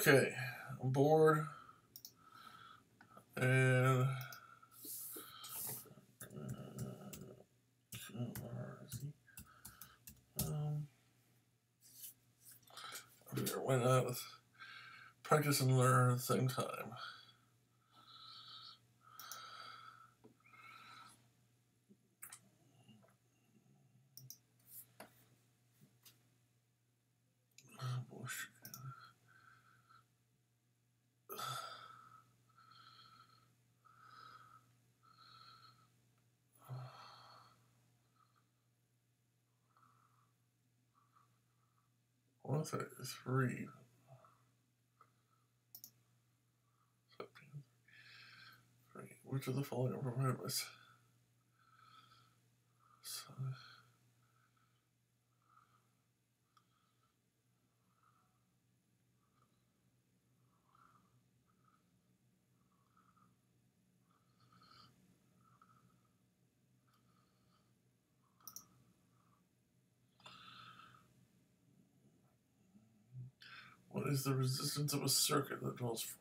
Okay, I'm bored, and why not? Let's practice and learn at the same time. What's that? 3. Which of the following are provided by? What is the resistance of a circuit that draws from?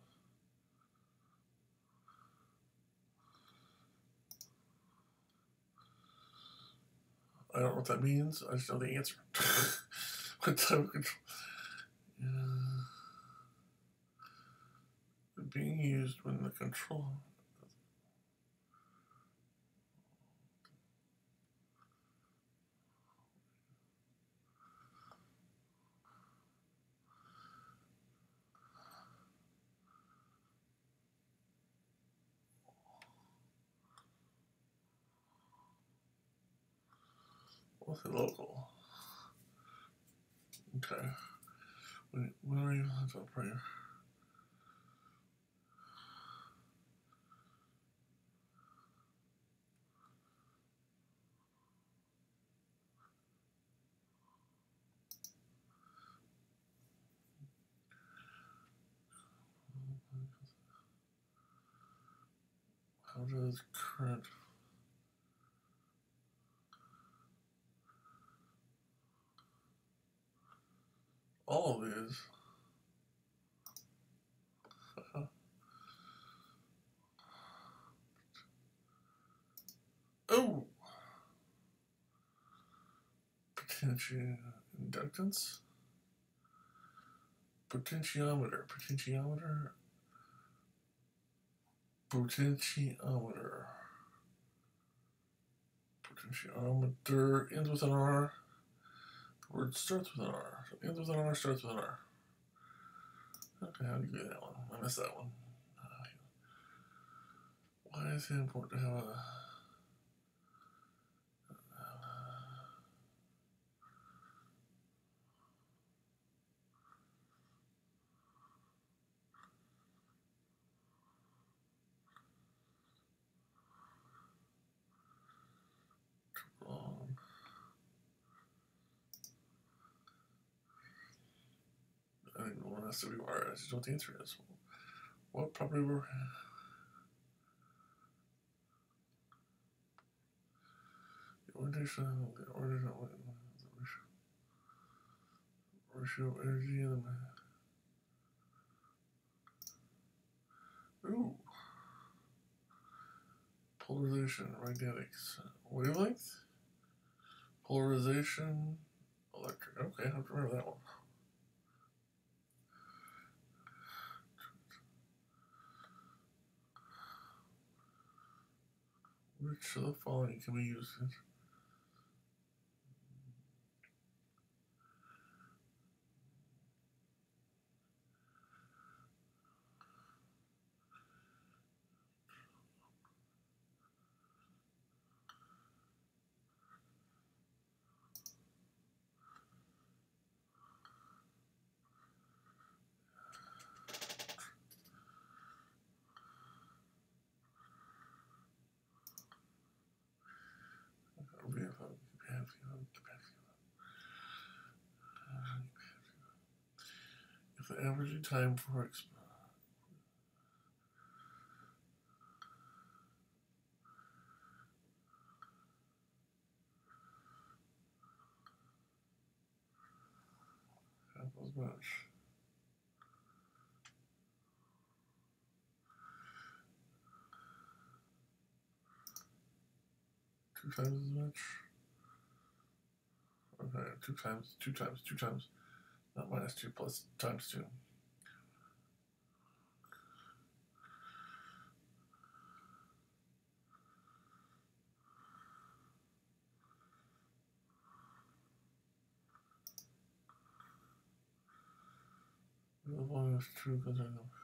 I don't know what that means. I just know the answer. What type of control? Being used when the control. What's the local? Okay. When are you on top prayer? How does current all of these? Oh! Potential inductance? Potentiometer. Potentiometer? Potentiometer. Potentiometer ends with an R. The word starts with an R. So ends with an R, starts with an R. Okay, how do you do that one? I missed that one. Why is it important to have a... I think the one has to be wired. I just don't know what the answer is. What property were... The orientation, ratio of energy in the... Ooh. Polarization, magnetics. Wavelength? Polarization, electric. Okay, I have to remember that one. Which of the following can we use? If the average time for half as much. 2 times as much. Okay, 2 times. Not minus 2 plus times 2. The volume is true because I know.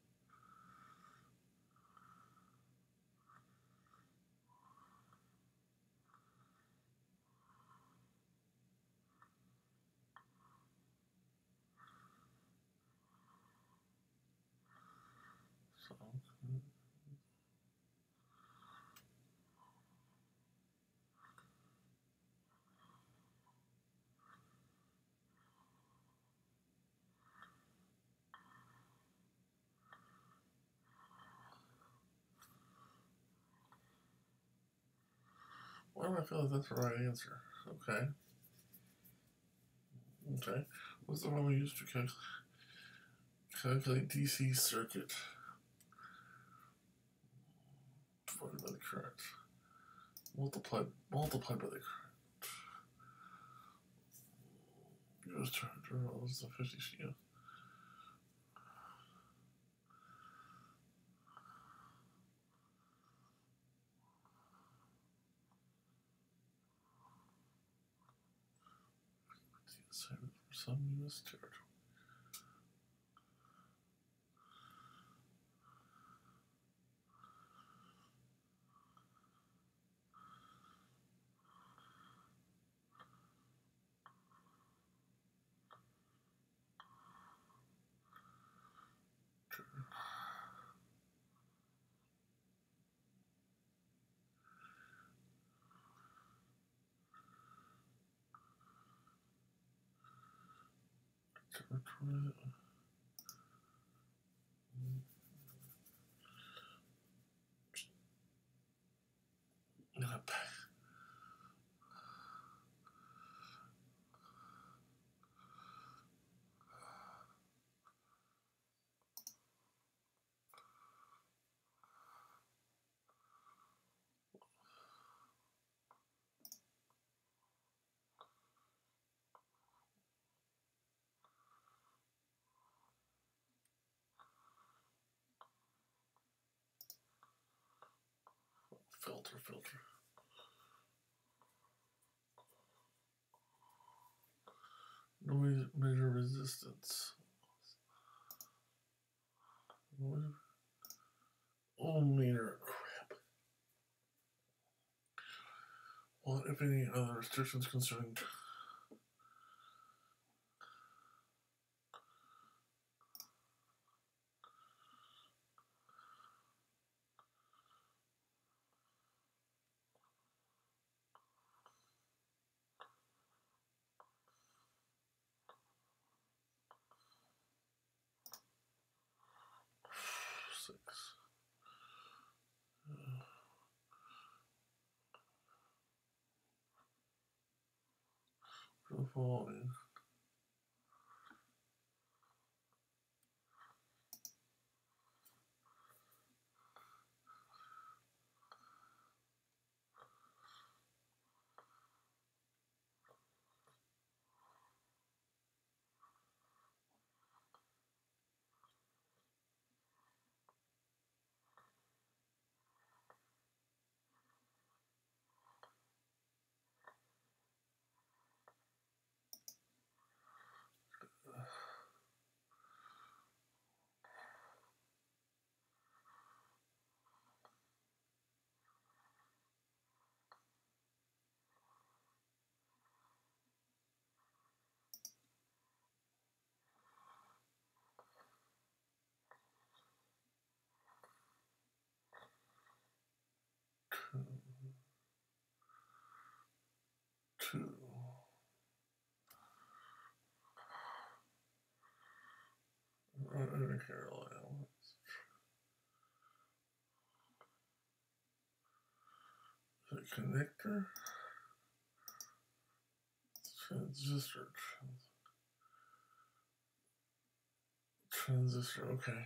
So, why do I feel like that's the right answer? Okay. Okay. What's the one we used to calculate DC circuit divided by the current? Multiplied by the current. US terminal is the 50 CF. Assignment for some US territory. Territory. Filter. Noise measure resistance. Ohmmeter. Crap. What, if any, other restrictions concerning six? The following. Two. Northern Carolina. The connector. Transistor. Okay.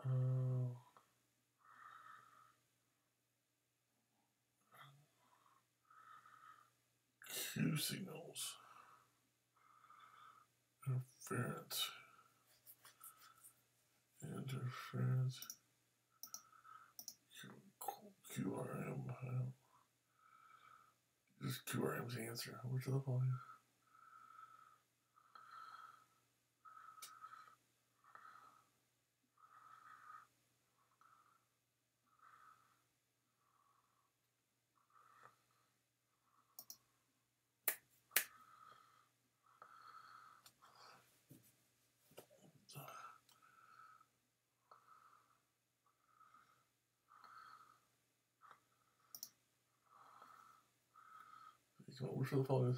Q signals. Interference. QRM. Just QRM's the answer. Which of the following? Which of the following?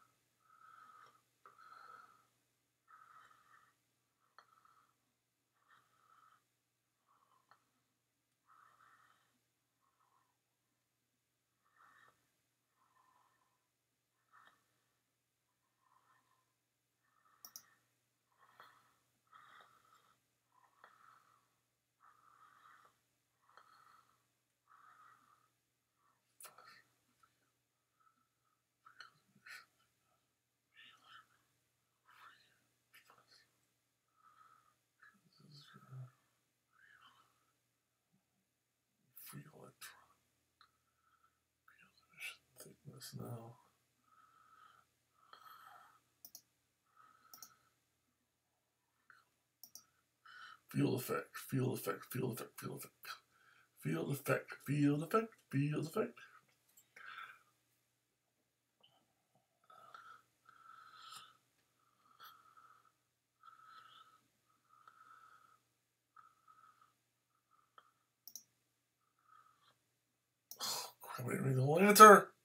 Free electron. Field emission thickness now. Field effect, field effect, field effect, field effect. Field effect, field effect, field effect. Oh, crap, I didn't read the whole answer.